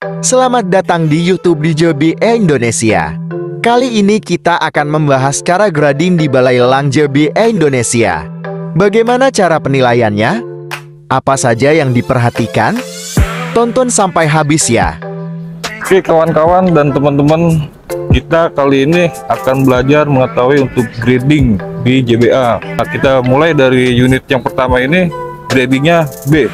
Selamat datang di YouTube Dijebi Indonesia. Kali ini kita akan membahas cara grading di Balai Lelang Jebi Indonesia. Bagaimana cara penilaiannya? Apa saja yang diperhatikan? Tonton sampai habis ya. Oke kawan-kawan dan teman-teman, kita kali ini akan belajar mengetahui untuk grading di JBA. Nah, kita mulai dari unit yang pertama ini, gradingnya B.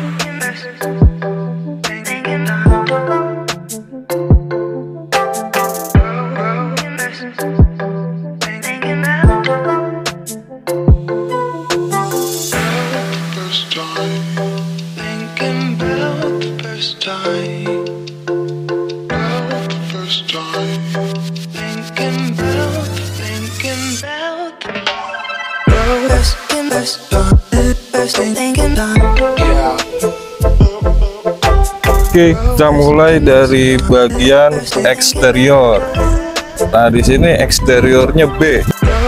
Oke, kita mulai dari bagian eksterior. Nah, di sini eksteriornya B.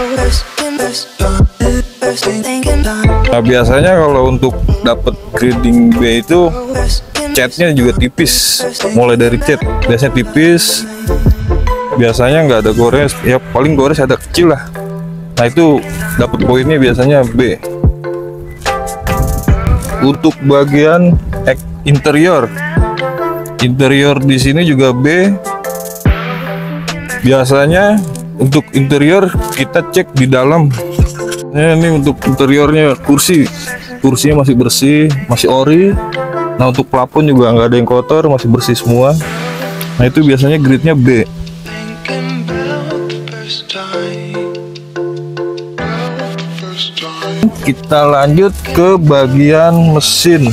Nah, biasanya kalau untuk dapat grading B itu catnya juga tipis. Mulai dari cat biasanya tipis. Biasanya nggak ada gores, ya paling gores ada kecil lah. Nah, itu dapat poinnya biasanya B. Untuk bagian interior di sini juga B. Biasanya untuk interior kita cek di dalam. Ini untuk interiornya kursinya masih bersih, masih ori. Nah, untuk plafon juga nggak ada yang kotor, masih bersih semua. Nah, itu biasanya grade-nya B. Kita lanjut ke bagian mesin.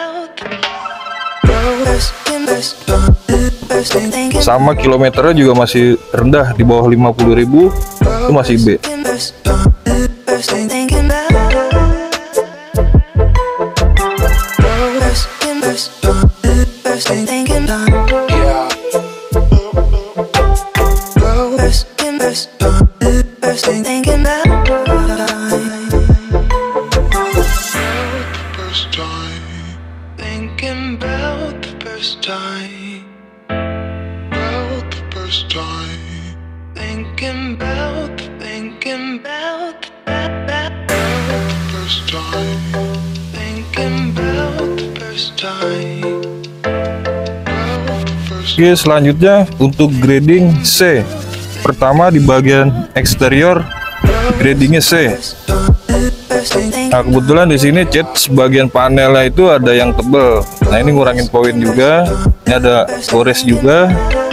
Sama, kilometernya juga masih rendah, di bawah 50.000, itu masih B. Oke, selanjutnya untuk grading C. Pertama di bagian eksterior, gradingnya C. Nah, kebetulan di sini cat sebagian panelnya itu ada yang tebel. Nah, ini ngurangin poin juga. Ini ada gores juga.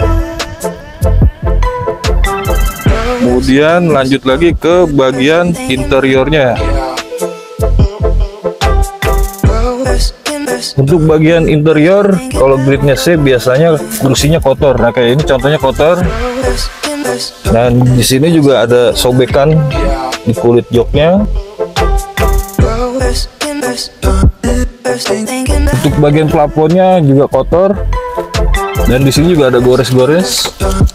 Kemudian lanjut lagi ke bagian interiornya. Untuk bagian interior, kalau gridnya C biasanya kursinya kotor. Nah, kayak ini contohnya kotor. Dan di sini juga ada sobekan di kulit joknya. Untuk bagian plafonnya juga kotor. Dan di sini juga ada gores-gores.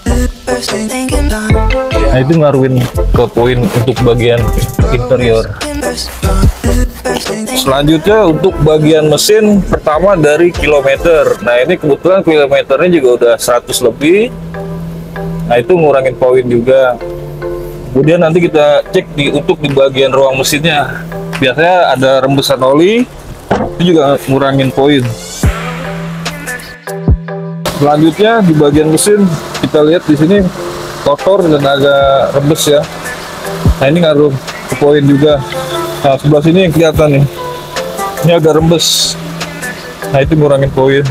Nah, itu ngaruhin ke poin untuk bagian interior. Selanjutnya untuk bagian mesin, pertama dari kilometer. Nah, ini kebetulan kilometernya juga udah 100 lebih. Nah, itu ngurangin poin juga. Kemudian nanti kita cek untuk di bagian ruang mesinnya. Biasanya ada rembesan oli, itu juga ngurangin poin. Selanjutnya di bagian mesin, kita lihat di sini kotor dan agak rembes ya. Nah, ini ngaruh ke poin juga. Nah, sebelah sini yang kelihatan nih, ini agak rembes. Nah, itu ngurangin poin.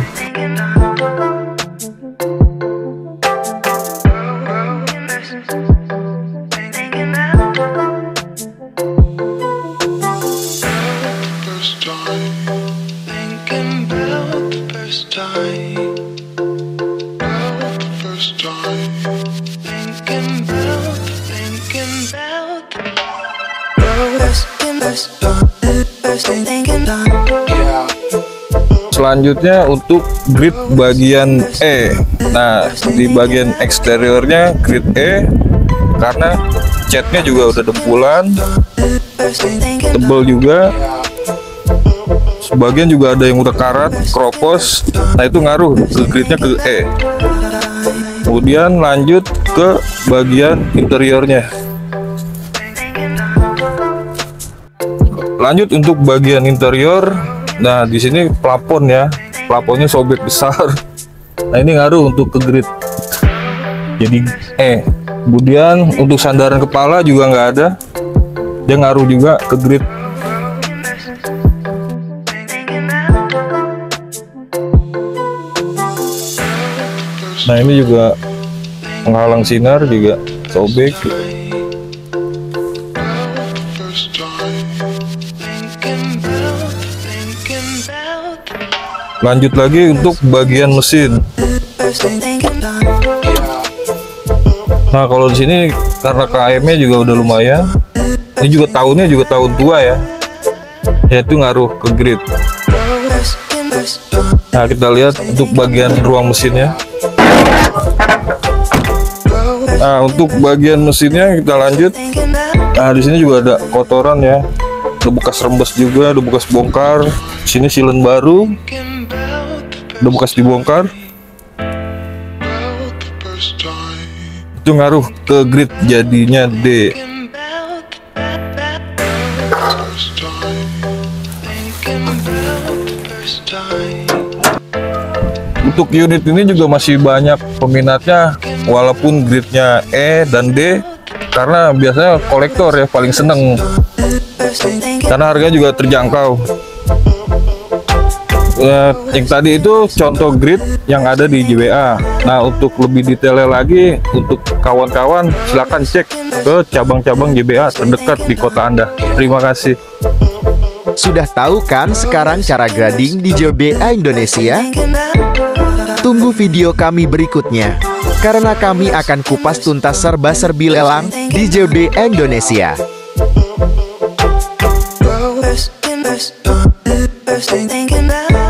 Selanjutnya untuk grid bagian E. Nah, di bagian eksteriornya grid E, karena catnya juga udah dempulan, tebel juga. sebagian juga ada yang udah karat, kropos. Nah itu ngaruh ke gridnya ke E. Kemudian lanjut ke bagian interiornya. Lanjut untuk bagian interior. Nah di sini plafon ya, plafonnya sobek besar. Nah ini ngaruh untuk ke grid, jadi E. Kemudian untuk sandaran kepala juga nggak ada, dia ngaruh juga ke grid. Nah ini juga penghalang sinar juga sobek. Lanjut lagi untuk bagian mesin. Nah kalau di sini karena KM-nya juga udah lumayan, ini juga tahunnya juga tahun tua ya, yaitu ngaruh ke grid. Nah kita lihat untuk bagian ruang mesinnya. Nah untuk bagian mesinnya kita lanjut. Nah di sini juga ada kotoran ya, ada bekas rembes juga, ada bekas bongkar. Di sini silen baru, ada bekas dibongkar. Itu ngaruh ke grid, jadinya D. Untuk unit ini juga masih banyak peminatnya, walaupun gridnya E dan D, karena biasanya kolektor ya paling seneng, karena harganya juga terjangkau. Yang tadi itu contoh grid yang ada di JBA. Nah untuk lebih detailnya lagi, untuk kawan-kawan silahkan cek ke cabang-cabang JBA terdekat di kota Anda. Terima kasih. Sudah tahu kan sekarang cara grading di JBA Indonesia? Tunggu video kami berikutnya, karena kami akan kupas tuntas serba-serbi lelang di JBA Indonesia. Thinking about